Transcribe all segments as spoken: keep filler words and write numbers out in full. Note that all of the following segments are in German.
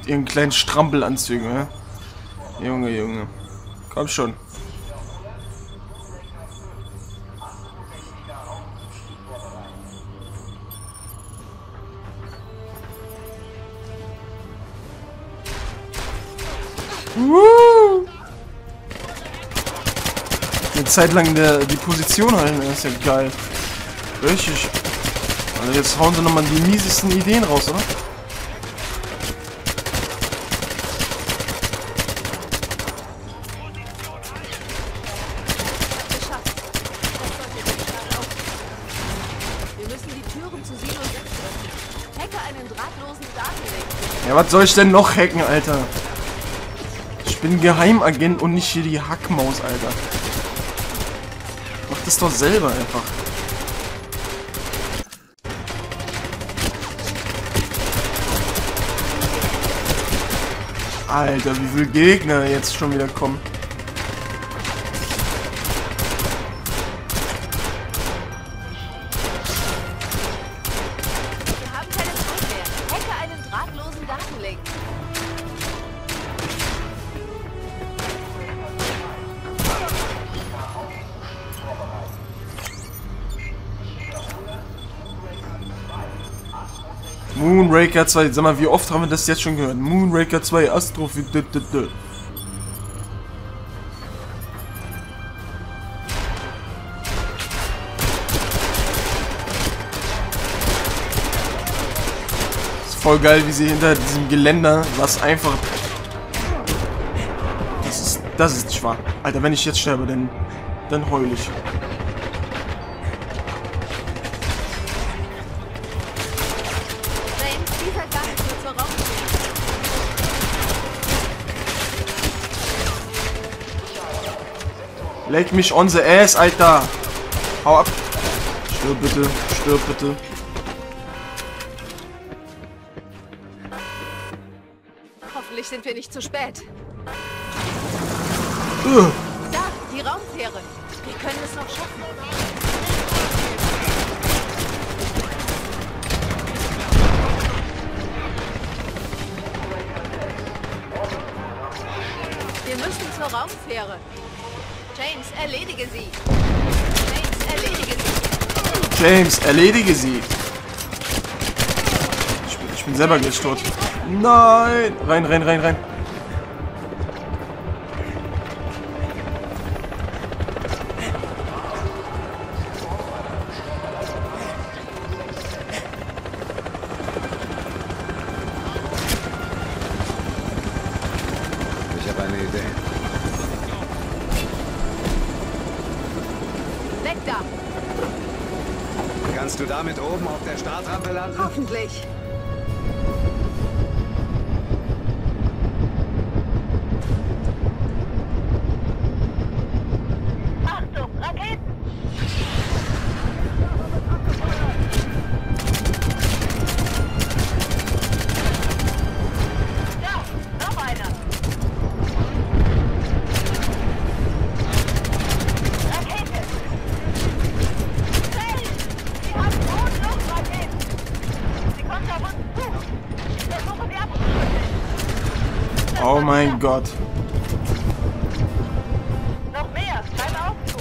ihren kleinen Strampelanzügen, ne? Junge, Junge. Komm schon. Uh. Eine Zeit lang der, die Position halten, das ist ja geil. Richtig. Also jetzt hauen sie nochmal die miesesten Ideen raus, oder? Ja, was soll ich denn noch hacken, Alter? Ich bin Geheimagent und nicht hier die Hackmaus, Alter. Mach das doch selber einfach. Alter, wie viele Gegner jetzt schon wieder kommen. Wir haben keine Zeit mehr. Hacke einen drahtlosen Datenlink. Moonraker zwei, sag mal, wie oft haben wir das jetzt schon gehört? Moonraker zwei, Astro... Ist voll geil, wie sie hinter diesem Geländer, was einfach... Das ist, das ist nicht wahr. Alter, wenn ich jetzt sterbe, dann, dann heul ich. Leg mich on the ass, Alter. Hau ab. Stirb bitte. Stirb bitte. Hoffentlich sind wir nicht zu spät. Uh. Da, die Raumfähre. Wir können es noch schaffen. Wir müssen zur Raumfähre. James, erledige sie. James, erledige sie. James, erledige sie. Ich bin, ich bin selber gleich tot. Nein! Rein, rein, rein, rein. Ich habe eine Idee. Da. Kannst du damit oben auf der Startrampe landen? Hoffentlich. Achtung, Raketen! Da, noch einer. Oh mein Gott. Noch mehr, beim Aufzug.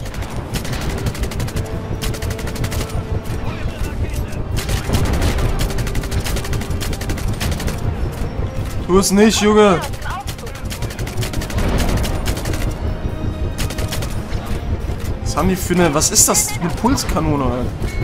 Tu es nicht, Junge. Was haben die für eine... Was ist das für eine Pulskanone, Alter?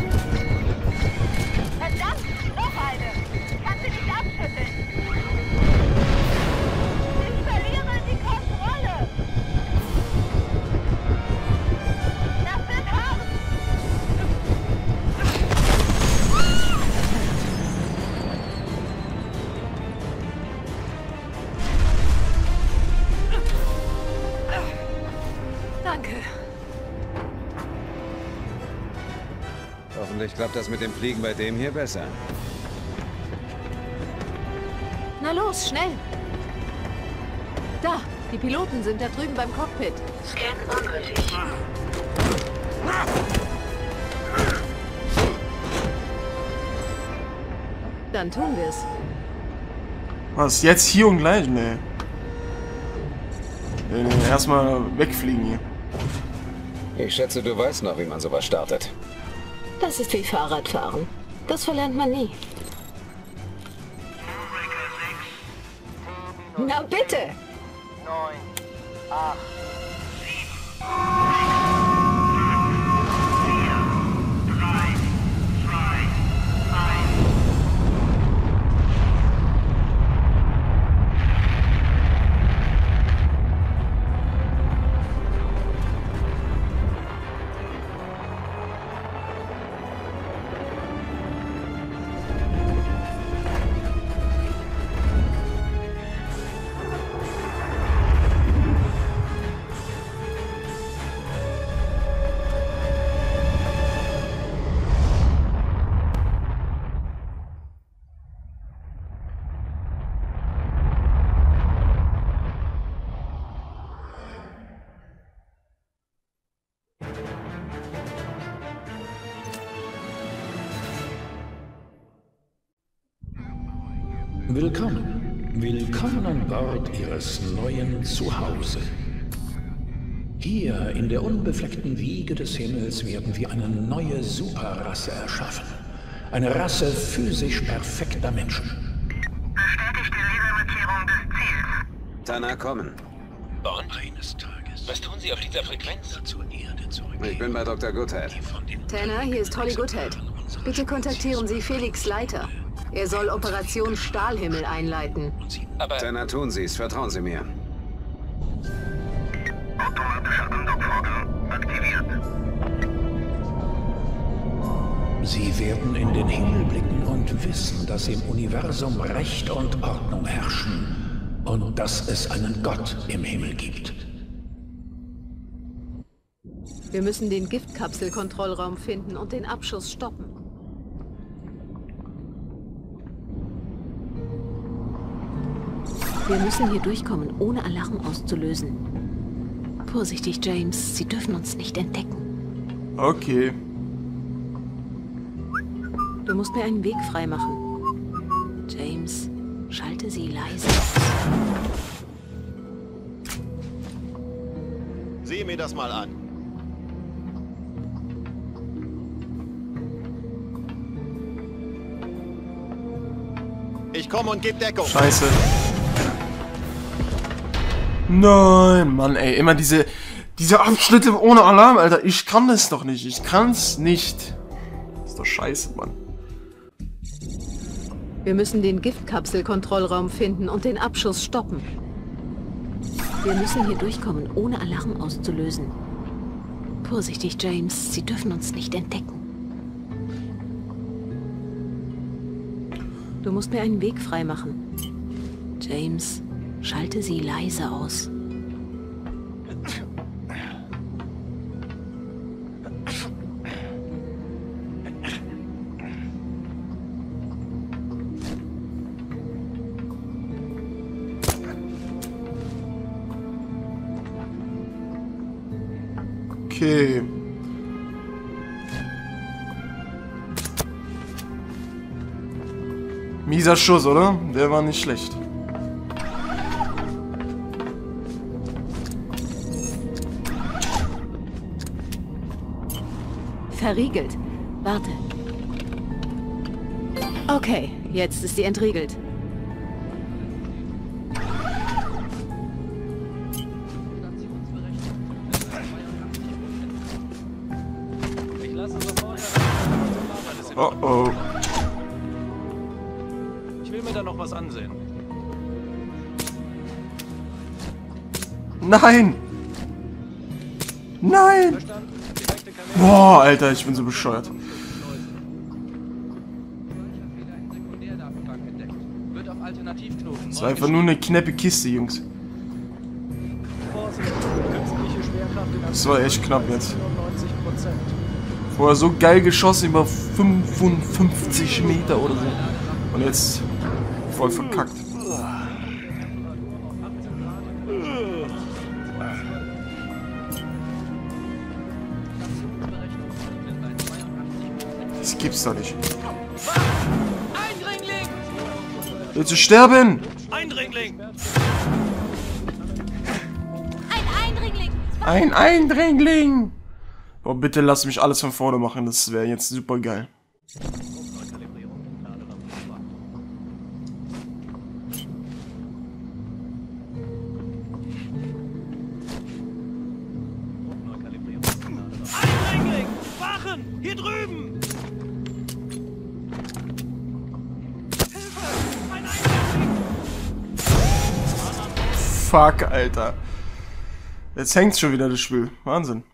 Danke. Hoffentlich klappt das mit dem Fliegen bei dem hier besser. Na los, schnell. Da, die Piloten sind da drüben beim Cockpit. Scan ungültig. Dann tun wir es. Was? Jetzt hier und gleich? Nee. Nee, nee, erstmal wegfliegen hier. Ich schätze, du weißt noch, wie man sowas startet. Das ist wie Fahrradfahren. Das verlernt man nie. Na bitte! neun, acht, Willkommen. Willkommen an Bord Ihres neuen Zuhause. Hier in der unbefleckten Wiege des Himmels werden wir eine neue Superrasse erschaffen. Eine Rasse physisch perfekter Menschen. bestätigte Lasermarkierung des Ziels. Tana, kommen. Und eines Tages. Was tun Sie auf dieser Frequenz? Zur Erde zurückkehren. Ich bin bei Doktor Goodhead. Tanner, hier ist Holly Goodhead. Bitte kontaktieren Sie Felix Leiter. Er soll Operation Stahlhimmel einleiten. Aber Tana, tun Sie es. Vertrauen Sie mir. Automatischer Andockvorgang aktiviert. Sie werden in den Himmel blicken und wissen, dass im Universum Recht und Ordnung herrschen und dass es einen Gott im Himmel gibt. Wir müssen den Giftkapselkontrollraum finden und den Abschuss stoppen. Wir müssen hier durchkommen, ohne Alarm auszulösen. Vorsichtig, James. Sie dürfen uns nicht entdecken. Okay. Du musst mir einen Weg freimachen. James, schalte sie leise. Sieh mir das mal an. Ich komme und gebe Deckung. Scheiße. Nein, Mann, ey. Immer diese, diese Abschnitte ohne Alarm, Alter. Ich kann das doch nicht. Ich kann's nicht. Ist doch scheiße, Mann. Wir müssen den Giftkapselkontrollraum finden und den Abschuss stoppen. Wir müssen hier durchkommen, ohne Alarm auszulösen. Vorsichtig, James. Sie dürfen uns nicht entdecken. Du musst mir einen Weg freimachen. James, schalte sie leise aus. Okay. Mieser Schuss, oder? Der war nicht schlecht. Verriegelt. Warte. Okay, jetzt ist sie entriegelt. Oh oh. Ich will mir da noch was ansehen. Nein! Nein! Boah, Alter, ich bin so bescheuert. Das war einfach nur eine knappe Kiste, Jungs. Das war echt knapp jetzt. Vorher so geil geschossen, über fünfundfünfzig Meter oder so. Und jetzt voll verkackt. Das gibt's doch nicht. Willst du sterben? Eindringling! Ein Eindringling! Ein Eindringling! Oh, bitte lass mich alles von vorne machen, das wäre jetzt super geil. Eindringling! Wachen! Hier drüben! Hilfe! Ein Eindringling! Fuck, Alter. Jetzt hängt's schon wieder, das Spiel. Wahnsinn.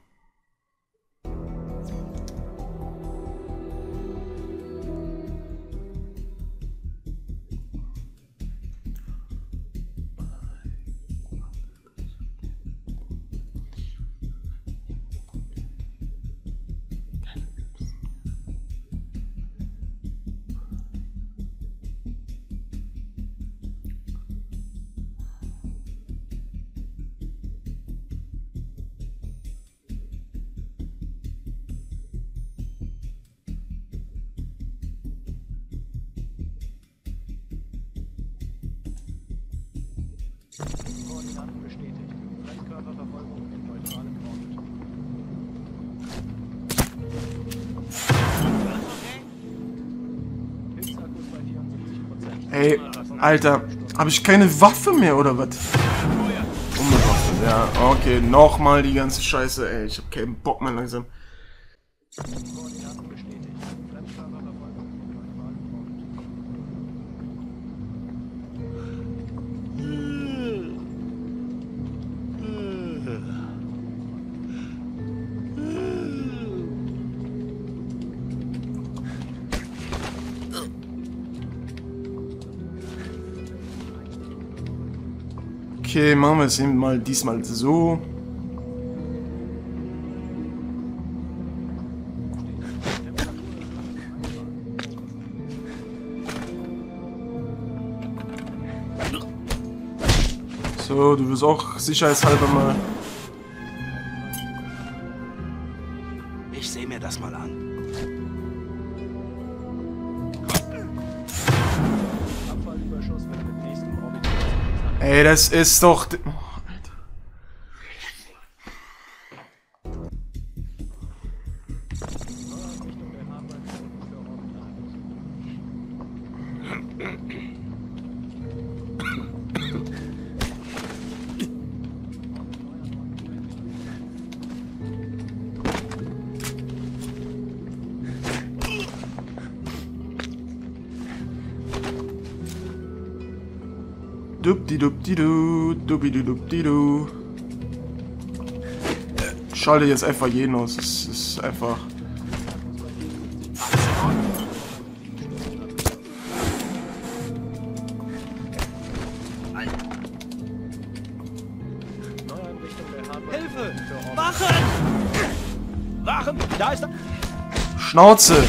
Koordinaten bestätigt. Fremdkörperverfolgung in neutralem Orbit. Hilfsakkus bei vierundsiebzig Prozent. Ey, Alter, habe ich keine Waffe mehr oder was? Unbewaffnet, ja. Okay, nochmal die ganze Scheiße, ey. Ich hab keinen Bock mehr langsam. Koordinaten bestätigt. Fremdkörperverfolgung in neutralem Orbit. Okay, machen wir es eben mal diesmal so. So, du wirst auch sicherheitshalber mal. Ich sehe mir das mal an. Abfallüberschuss wird mit nächstem Orbit. Ey, das ist doch. Oh, Alter. Richtung der Haarbeizung für Orbit. Dubdi-dubdi-du, dubdi-dubdi-du. Schalte jetzt einfach jeden aus. Es ist einfach. Hilfe! Wachen! Wachen! Da ist er! Schnauze!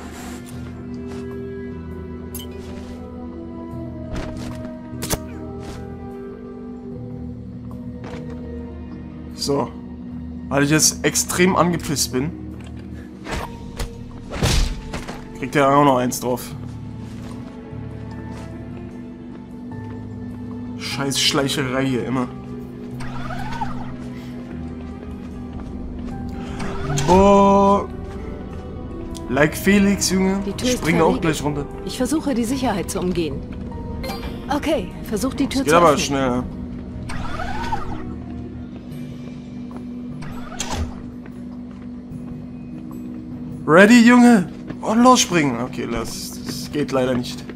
So. Weil ich jetzt extrem angepisst bin, kriegt er auch noch eins drauf. Scheiß Schleicherei hier immer. Boah. Like Felix, Junge. Die Tür Ich ist springe auch verriegelt. gleich runter. Ich versuche, die Sicherheit zu umgehen. Okay, versuch die Tür Geht zu aber öffnen. schneller. Ready, Junge? Und losspringen. Okay, lass. Das geht leider nicht.